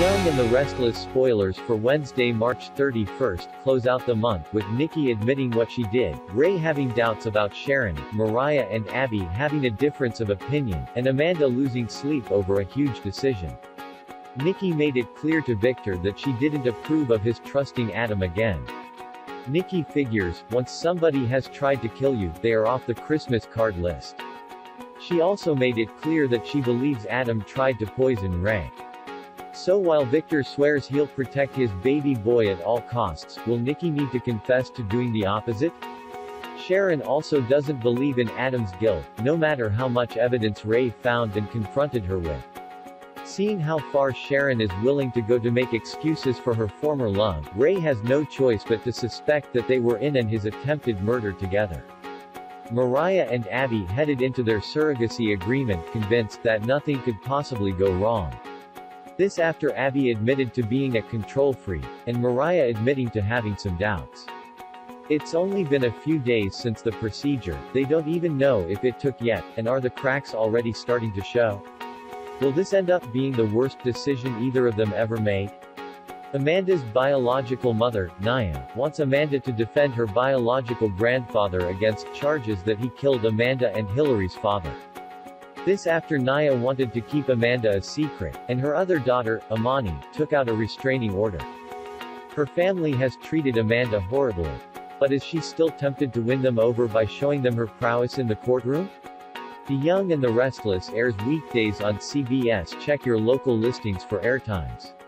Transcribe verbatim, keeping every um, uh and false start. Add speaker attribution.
Speaker 1: Young and the Restless spoilers for Wednesday, March thirty-first, close out the month with Nikki admitting what she did, Ray having doubts about Sharon, Mariah and Abby having a difference of opinion, and Amanda losing sleep over a huge decision. Nikki made it clear to Victor that she didn't approve of his trusting Adam again. Nikki figures, once somebody has tried to kill you, they are off the Christmas card list. She also made it clear that she believes Adam tried to poison Ray. So while Victor swears he'll protect his baby boy at all costs, will Nikki need to confess to doing the opposite? Sharon also doesn't believe in Adam's guilt, no matter how much evidence Ray found and confronted her with. Seeing how far Sharon is willing to go to make excuses for her former love, Ray has no choice but to suspect that they were in on his attempted murder together. Mariah and Abby headed into their surrogacy agreement convinced that nothing could possibly go wrong. This after Abby admitted to being a control freak, and Mariah admitting to having some doubts. It's only been a few days since the procedure, they don't even know if it took yet, and are the cracks already starting to show? Will this end up being the worst decision either of them ever made? Amanda's biological mother, Nia, wants Amanda to defend her biological grandfather against charges that he killed Amanda and Hillary's father. This after Nia wanted to keep Amanda a secret, and her other daughter, Amani, took out a restraining order. Her family has treated Amanda horribly. But is she still tempted to win them over by showing them her prowess in the courtroom? The Young and the Restless airs weekdays on C B S. Check your local listings for airtimes.